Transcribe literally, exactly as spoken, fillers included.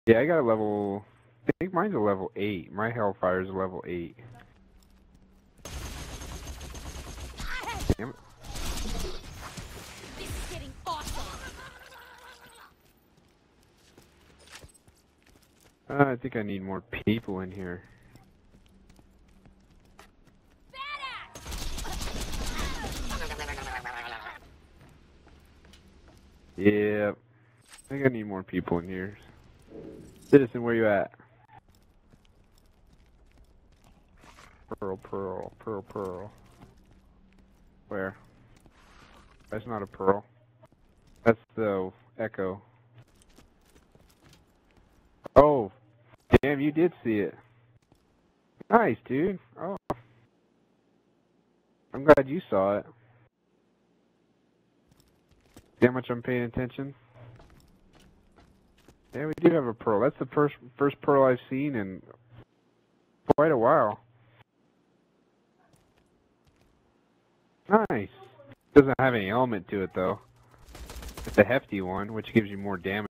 Yeah, I got a level... I think mine's a level eight. My Hellfire's a level eight. Damn it. This is getting awesome. Uh, I think I need more people in here. Yeah, I think I need more people in here. Citizen, where you at? Pearl, pearl, pearl, pearl. Where? That's not a pearl. That's the echo. Oh, damn, you did see it. Nice, dude. Oh, I'm glad you saw it. See how much I'm paying attention? Yeah, we do have a pearl. That's the first first pearl I've seen in quite a while. Nice. Doesn't have any element to it though. It's a hefty one, which gives you more damage.